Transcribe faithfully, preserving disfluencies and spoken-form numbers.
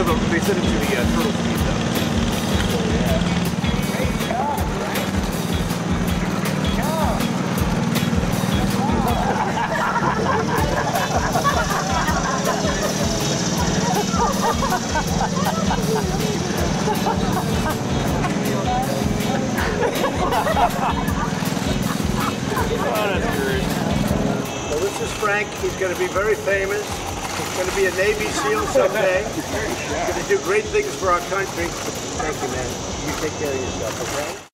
to the they sent it to the uh, turtle feed though. Oh, that's great. Well, this is Frank. He's going to be very famous. He's going to be a Navy SEAL someday. He's going to do great things for our country. Thank you, man. You take care of yourself, okay?